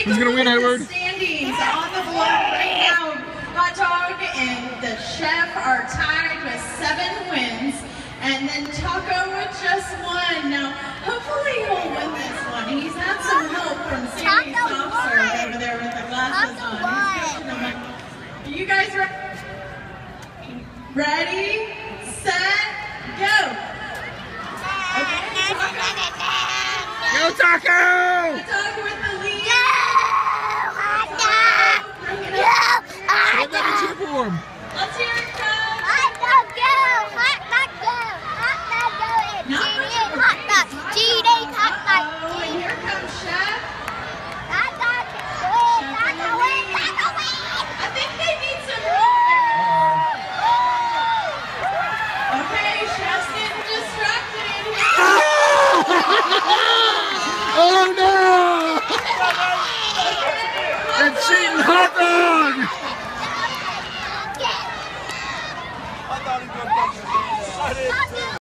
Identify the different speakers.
Speaker 1: Who's gonna win, Edward?
Speaker 2: Standings on the board right now. Hot Dog and the Chef are tied with 7 wins, and then Taco with just 1. Now, hopefully he'll win this one. He's had some help from Sammy Softserve over there with the glasses on. Are you guys ready? Set, go! Okay,
Speaker 1: Go, Taco!
Speaker 2: Taco with the lead.
Speaker 1: Let me cheer for him.
Speaker 2: Let's hear it, Coach. Oh, and here comes Chef. I think they need some help there. Okay, Chef's getting distracted in here.
Speaker 1: Oh no! It's cheating hot dog!
Speaker 3: I thought he was going to